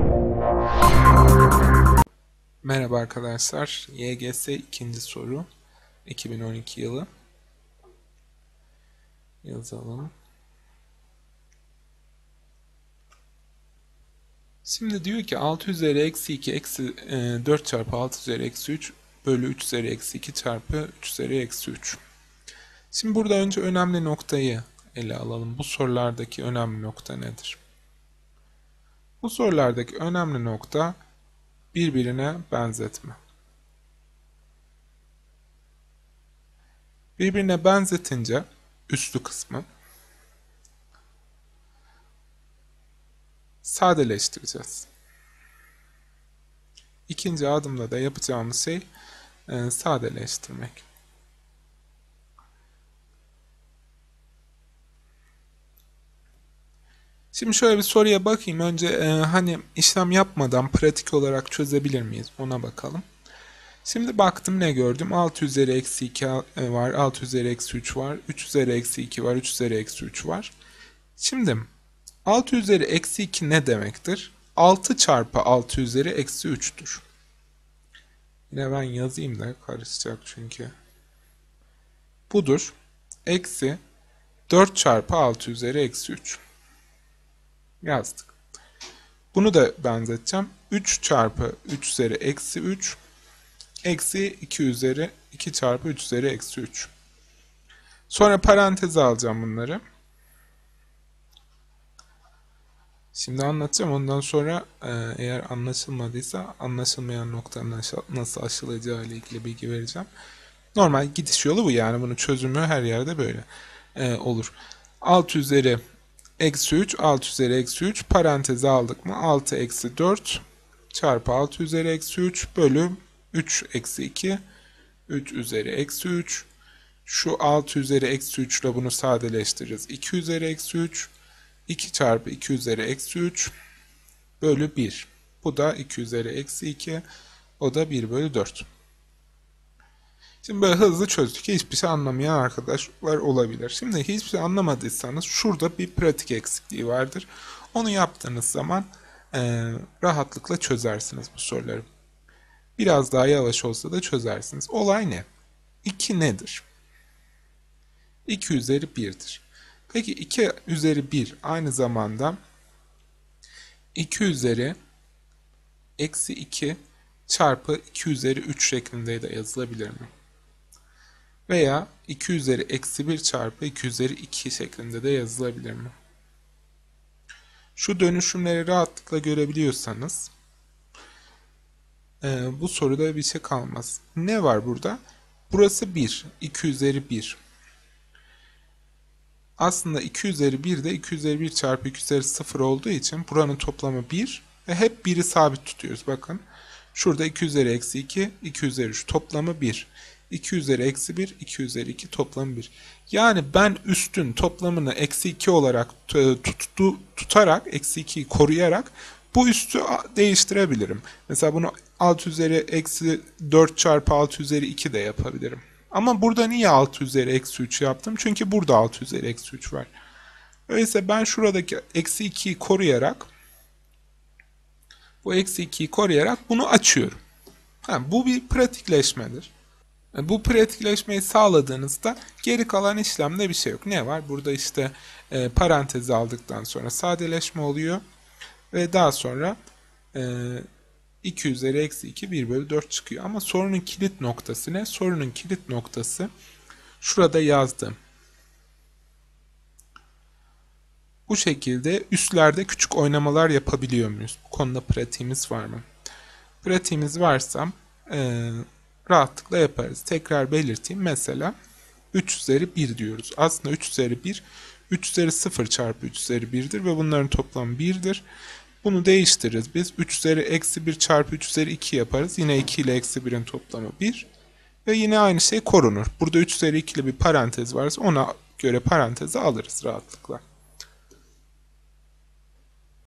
Merhaba arkadaşlar. YGS ikinci soru. 2012 yılı. Yazalım. Şimdi diyor ki 6 üzeri eksi 2 eksi 4 çarpı 6 üzeri eksi 3 bölü 3 üzeri eksi 2 çarpı 3 üzeri eksi 3. Şimdi burada önce önemli noktayı ele alalım. Bu sorulardaki önemli nokta nedir? Bu sorulardaki önemli nokta birbirine benzetme. Birbirine benzetince üslü kısmı sadeleştireceğiz. İkinci adımda da yapacağımız şey sadeleştirmek. Şimdi şöyle bir soruya bakayım. Önce hani işlem yapmadan pratik olarak çözebilir miyiz? Ona bakalım. Şimdi baktım, ne gördüm? 6 üzeri eksi 2 var, 6 üzeri eksi 3 var, 3 üzeri eksi 2 var, 3 üzeri eksi 3 var. Şimdi 6 üzeri eksi 2 ne demektir? 6 çarpı 6 üzeri eksi 3'tür. Yine ben yazayım da karışacak çünkü. Budur. Eksi 4 çarpı 6 üzeri eksi 3. Yazdık. Bunu da benzeteceğim. 3 çarpı 3 üzeri eksi 3 eksi 2 üzeri 2 çarpı 3 üzeri eksi 3. Sonra paranteze alacağım bunları. Şimdi anlatacağım. Ondan sonra eğer anlaşılmadıysa anlaşılmayan noktanın nasıl aşılacağı ile ilgili bilgi vereceğim. Normal gidiş yolu bu, yani bunun çözümü her yerde böyle olur. 6 üzeri eksi 3, 6 üzeri eksi 3 paranteze aldık mı? 6 eksi 4 çarpı 6 üzeri eksi 3 bölü 3 eksi 2, 3 üzeri eksi 3. Şu 6 üzeri eksi 3 ile bunu sadeleştiririz. 2 üzeri eksi 3, 2 çarpı 2 üzeri eksi 3 bölü 1. Bu da 2 üzeri eksi 2, o da 1 bölü 4. Şimdi böyle hızlı çözdük. Hiçbir şey anlamayan arkadaşlar olabilir. Şimdi hiçbir şey anlamadıysanız şurada bir pratik eksikliği vardır. Onu yaptığınız zaman rahatlıkla çözersiniz bu soruları. Biraz daha yavaş olsa da çözersiniz. Olay ne? 2 nedir? 2 üzeri 1'dir. Peki 2 üzeri 1 aynı zamanda 2 üzeri eksi 2 çarpı 2 üzeri 3 şeklinde de yazılabilir mi? Veya 2 üzeri eksi 1 çarpı 2 üzeri 2 şeklinde de yazılabilir mi? Şu dönüşümleri rahatlıkla görebiliyorsanız bu soruda bir şey kalmaz. Ne var burada? Burası 1. 2 üzeri 1. Aslında 2 üzeri 1 de 2 üzeri 1 çarpı 2 üzeri 0 olduğu için buranın toplamı 1 ve hep 1'i sabit tutuyoruz. Bakın şurada 2 üzeri eksi 2, 2 üzeri 3 toplamı 1. 2 üzeri eksi 1, 2 üzeri 2 toplamı 1. Yani ben üstün toplamını eksi 2 olarak tutarak, eksi 2'yi koruyarak bu üstü değiştirebilirim. Mesela bunu 6 üzeri eksi 4 çarpı 6 üzeri 2 de yapabilirim. Ama burada niye 6 üzeri eksi 3 yaptım? Çünkü burada 6 üzeri eksi 3 var. Öyleyse ben şuradaki eksi 2'yi koruyarak, bu eksi 2'yi koruyarak bunu açıyorum. Bu bir pratikleşmedir. Bu pratikleşmeyi sağladığınızda geri kalan işlemde bir şey yok. Ne var? Burada işte parantezi aldıktan sonra sadeleşme oluyor. Ve daha sonra 2 üzeri eksi 2 1 bölü 4 çıkıyor. Ama sorunun kilit noktası ne? Sorunun kilit noktası şurada yazdım. Bu şekilde üstlerde küçük oynamalar yapabiliyor muyuz? Bu konuda pratiğimiz var mı? Pratiğimiz varsa rahatlıkla yaparız. Tekrar belirteyim. Mesela 3 üzeri 1 diyoruz. Aslında 3 üzeri 1, 3 üzeri 0 çarpı 3 üzeri 1'dir ve bunların toplamı 1'dir. Bunu değiştiririz biz. 3 üzeri eksi 1 çarpı 3 üzeri 2 yaparız. Yine 2 ile eksi 1'in toplamı 1. Ve yine aynı şey korunur. Burada 3 üzeri 2'li bir parantez varsa ona göre parantezi alırız rahatlıkla.